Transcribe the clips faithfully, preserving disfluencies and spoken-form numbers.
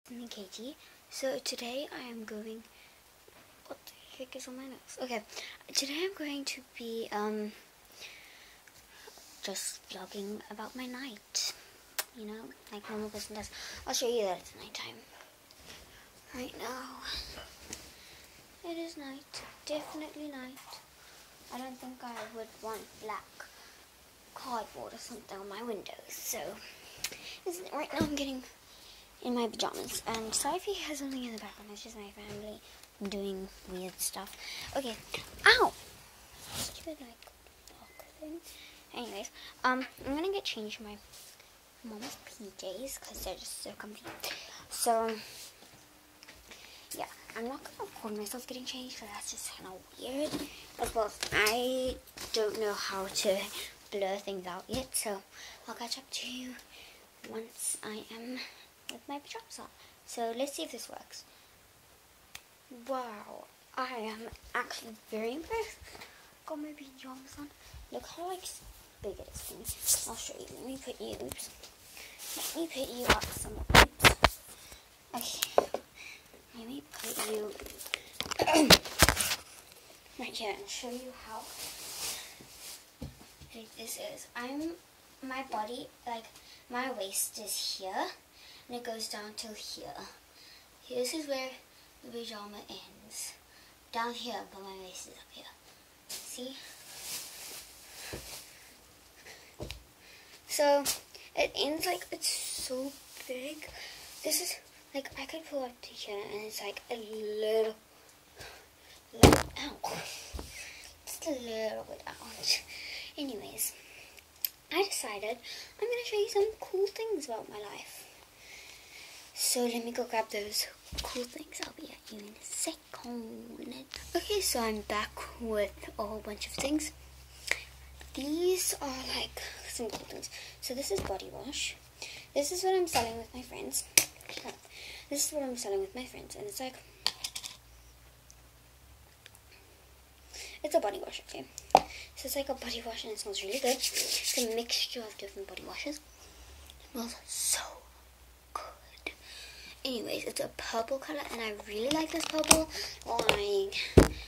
I'm Katie. So today I am going. What the heck is on my nose? Okay, today I'm going to be um just vlogging about my night. You know, like normal person does. I'll show you that it's nighttime. Right now, it is night. Definitely night. I don't think I would want black cardboard or something on my windows. So, right now I'm getting in my pajamas, and sorry if you hear something in the background. It's just my family doing weird stuff. Okay, ow! Stupid like block thing. Anyways, um, I'm gonna get changed my mom's P Js because they're just so comfy. So yeah, I'm not gonna record myself getting changed because that's just kind of weird. As well as I don't know how to blur things out yet, so I'll catch up to you once I am with my pajamas on. So let's see if this works. Wow, I am actually very impressed. Got my pajamas on. Look how like big it is for me. I'll show you. Let me put you. Oops. Let me put you up some. Oops. Okay. Let me put you right here and show you how big this is. I'm my body like my waist is here. And it goes down till here. This is where the pajama ends. Down here, but my waist is up here. See? So, it ends like, it's so big. This is, like, I could pull up to here, and it's like a little, little, ow. Just a little bit out. Anyways, I decided I'm going to show you some cool things about my life. So let me go grab those cool things. I'll be at you in a second. Okay, so I'm back with a whole bunch of things. These are like some cool things. So this is body wash. This is what I'm selling with my friends. This is what I'm selling with my friends. And it's like, it's a body wash, okay? So it's like a body wash and it smells really good. It's a mixture of different body washes. It smells so Anyways, it's a purple color, and I really like this purple. Like,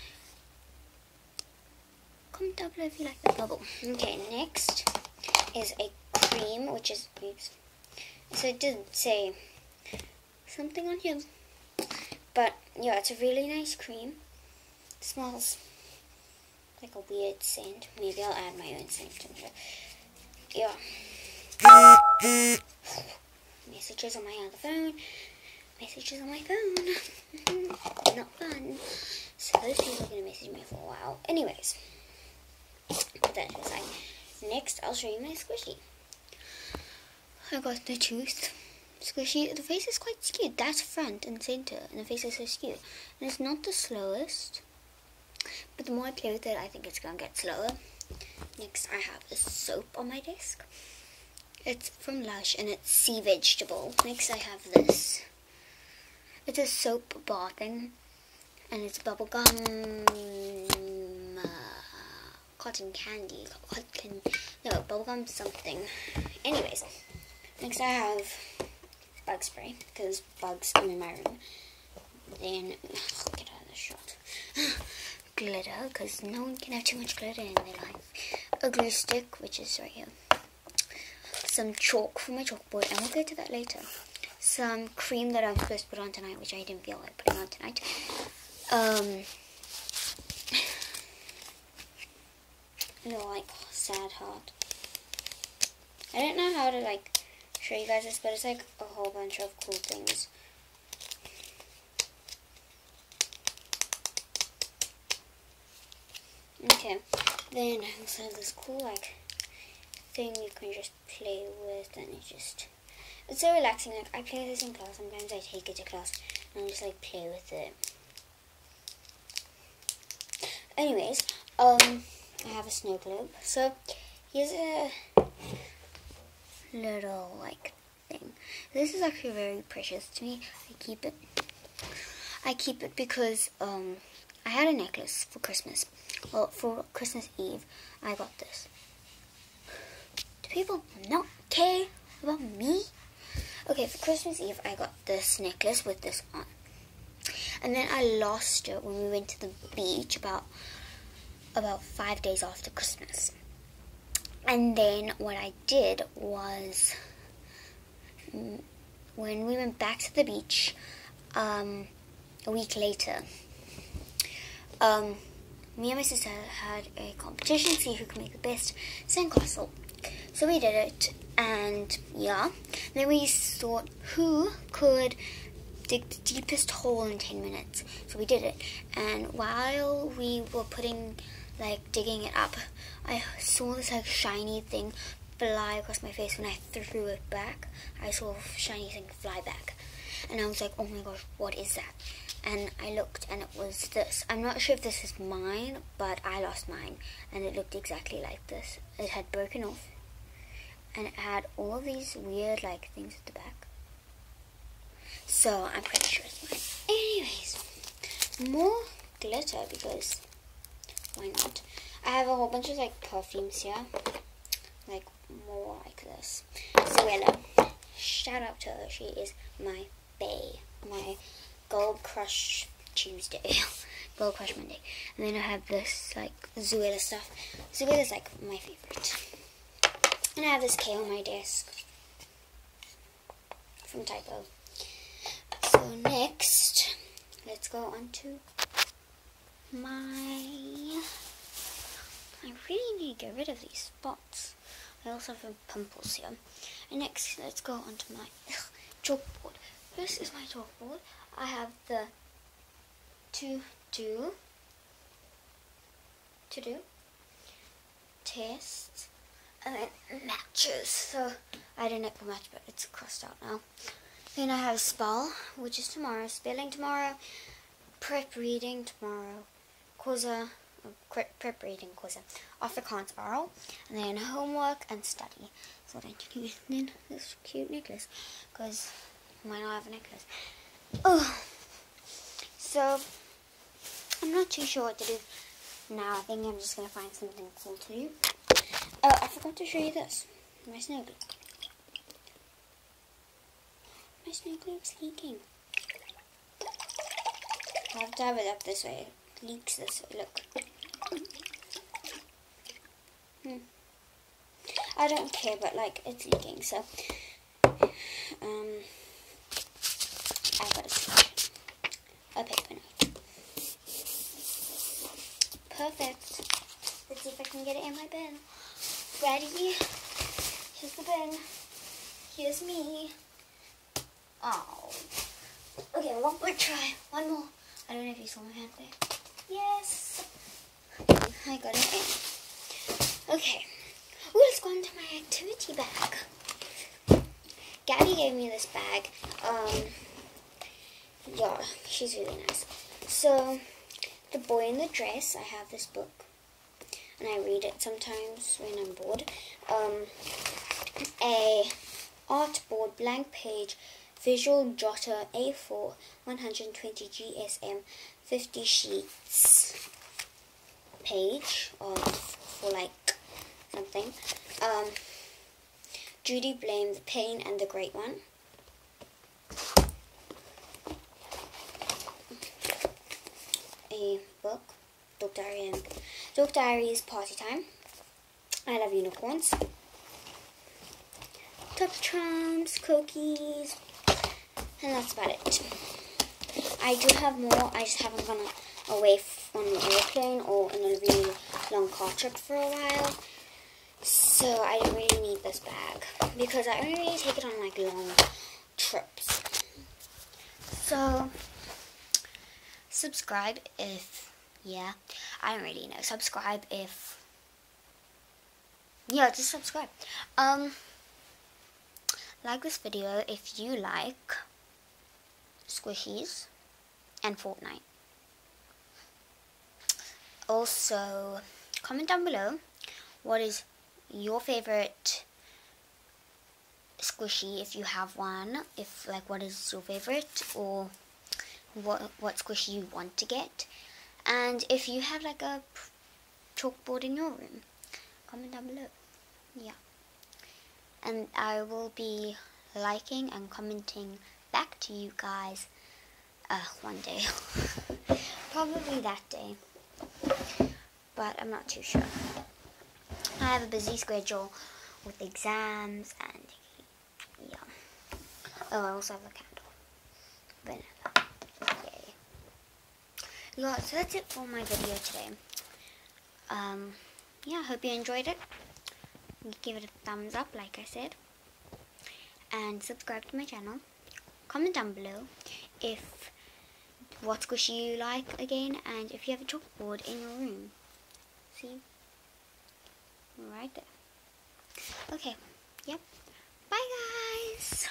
comment down below if you like the purple. Okay, next is a cream, which is, oops. So it didn't say something on here, but yeah, it's a really nice cream. It smells like a weird scent. Maybe I'll add my own scent into it. Yeah. Messages on my other phone. Messages on my phone. Not fun. So those people are going to message me for a while. Anyways, put that to the side. Next, I'll show you my squishy. I got the tooth squishy. The face is quite skewed. That's front and center, and the face is so skewed. And it's not the slowest, but the more I play with it, I think it's going to get slower. Next, I have the soap on my desk. It's from Lush, and it's sea vegetable. Next, I have this. It's a soap bar thing, and it's bubblegum, uh, cotton candy, cotton, no, bubblegum something. Anyways, next I have bug spray, because bugs come in my room. Then, oh, get out of the shot. Glitter, because no one can have too much glitter in their life. A glue stick, which is right here. Some chalk for my chalkboard, and we'll get to that later. Some cream that I'm supposed to put on tonight, which I didn't feel like putting on tonight. Um, a little like sad heart. I don't know how to like show you guys this, but it's like a whole bunch of cool things. Okay, then I also have this cool like thing you can just play with, and it just. It's so relaxing. Like, I play this in class. Sometimes I take it to class and I just like play with it. Anyways, um, I have a snow globe. So here's a little like thing. This is actually very precious to me. I keep it. I keep it because um, I had a necklace for Christmas. Well, for Christmas Eve, I got this. Do people not care about me? Okay, for Christmas Eve, I got this necklace with this on. And then I lost it when we went to the beach about about five days after Christmas. And then what I did was, when we went back to the beach um, a week later, um, me and my sister had a competition to see who could make the best sandcastle. So we did it, and yeah, then we thought who could dig the deepest hole in ten minutes. So we did it, and while we were putting, like, digging it up, I saw this, like, shiny thing fly across my face. When I threw it back, I saw a shiny thing fly back, and I was like, oh my gosh, what is that? And I looked, and it was this. I'm not sure if this is mine, but I lost mine, and it looked exactly like this. It had broken off, and it had all of these weird, like, things at the back. So I'm pretty sure it's mine. Anyways, more glitter, because why not? I have a whole bunch of, like, perfumes here, like more like this. Zoella, shout out to her. She is my bae, my Gold Crush Tuesday, Gold Crush Monday. And then I have this, like, Zoella stuff. Zoella's, like, my favorite. And I have this K on my desk from Typo. So next, let's go on to my... I really need to get rid of these spots. I also have pimples here. And next, let's go on to my ugh, chalkboard. This is my chalkboard. I have the to do, to do, tests, and then matches. So I didn't have a match, but it's crossed out now. Then I have spell, which is tomorrow, spelling tomorrow, prep reading tomorrow, Kosa, uh, prep reading Kosa, Afrikaans oral, and then homework and study. So what I do is then this cute necklace, because why not have a necklace? Oh, so I'm not too sure what to do now. I think I'm just going to find something cool to do. Oh, I forgot to show you this. My snow glue. My snow glue is leaking. I have to have it up this way. It leaks this way. Look. Hmm. I don't care, but like it's leaking. So, um, I got a sketch. A paper note. Perfect. Let's see if I can get it in my bin. Ready? Here's the bin. Here's me. Oh. Okay, one more try. One more. I don't know if you saw my hand there. Yes. I got it in. Okay. Ooh, let's go into my activity bag. Gabby gave me this bag. Um, yeah, she's really nice. So, The Boy in the Dress. I have this book, and I read it sometimes when I'm bored. Um, a art board, blank page, visual jotter, A four, one hundred twenty G S M, fifty sheets page of for like something. Um, Judy Blame, The Pain and the Great One. A book, Dog Diary and Dog Diary's Party Time. I Love Unicorns. Top Trumps, cookies, and that's about it. I do have more. I just haven't gone away on an airplane or in a really long car trip for a while. So I don't really need this bag because I only really take it on like long trips. So subscribe if, yeah, I don't really know. Subscribe if, yeah, just subscribe. Um, like this video if you like squishies and Fortnite. Also, comment down below what is your favorite squishy, if you have one, if like what is your favorite, or what what squishy you want to get, and if you have like a chalkboard in your room, comment down below. Yeah, and I will be liking and commenting back to you guys uh, one day. Probably that day. But I'm not too sure. I have a busy schedule with exams and yeah. Oh, I also have a candle. Vanilla. Yay. Yeah, so that's it for my video today. Um, yeah, hope you enjoyed it. Give it a thumbs up, like I said. And subscribe to my channel. Comment down below if what squishy you like again, and if you have a chalkboard in your room. See? Right there. Okay. Yep. Bye, guys.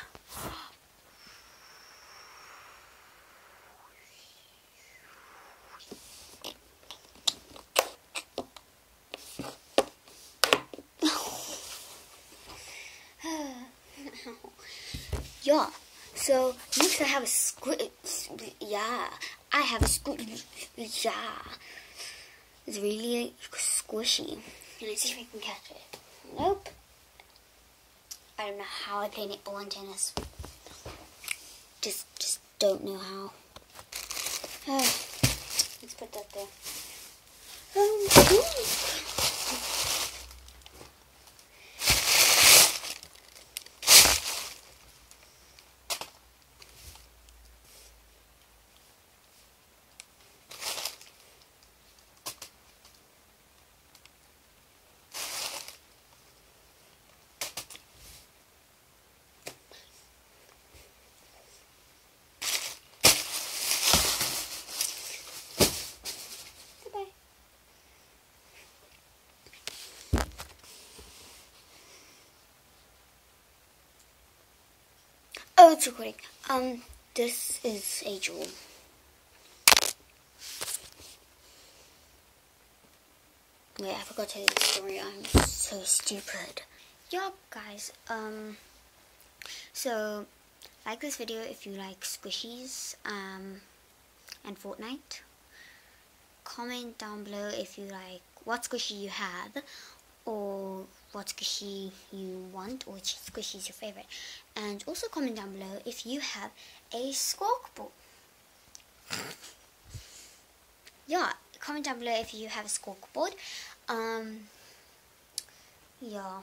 Yeah. So next I have a squid. Yeah, I have a squid. Yeah, it's really squishy. And let's see if I can catch it. Nope. I don't know how I play netball and tennis. Just, just don't know how. Oh, let's put that there. Um, Oh, it's recording. Um, this is a jewel. Wait, I forgot to tell you the story. I'm so stupid. Yeah, guys. Um, so like this video if you like squishies. Um, and Fortnite. Comment down below if you like what squishy you have, or what squishy you want, or which squishy is your favorite. And also comment down below if you have a squawk ball. Yeah, comment down below if you have a squawk board. Um, yeah.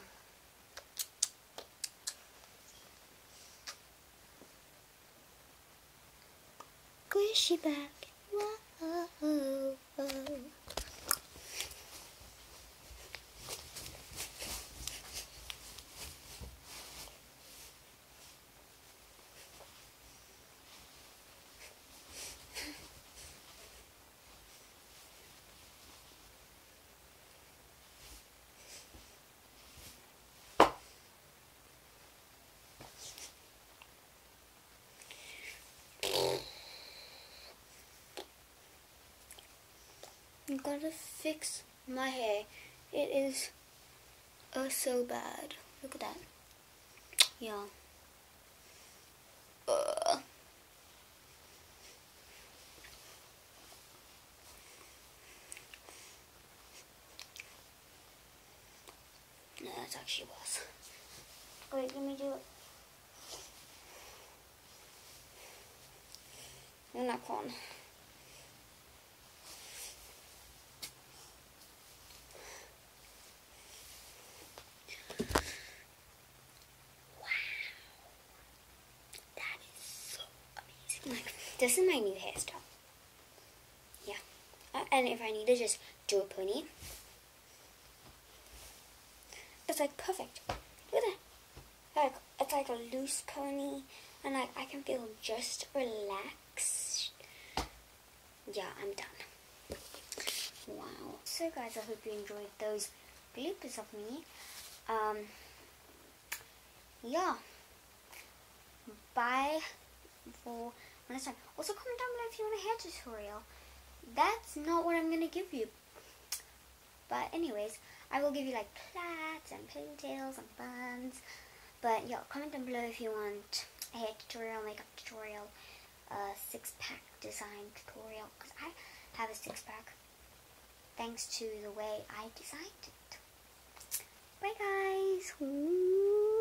Squishy back. Whoa, whoa, whoa. I'm gonna fix my hair. It is oh so bad. Look at that. Yeah. Ugh. No, that's actually worse. Wait, let me do it. I'm not corn. Like, this is my new hairstyle. Yeah. Uh, and if I need to just do a pony, it's like perfect. Look at that. Like, it's like a loose pony, and like I can feel just relaxed. Yeah, I'm done. Wow. So guys, I hope you enjoyed those bloopers of me. Um. Yeah. Bye for next time. Also comment down below if you want a hair tutorial. That's not what I'm gonna give you. But anyways, I will give you like plaits and ponytails and buns. But yeah, comment down below if you want a hair tutorial, makeup tutorial, a six pack design tutorial, because I have a six pack thanks to the way I designed it. Bye guys. Ooh.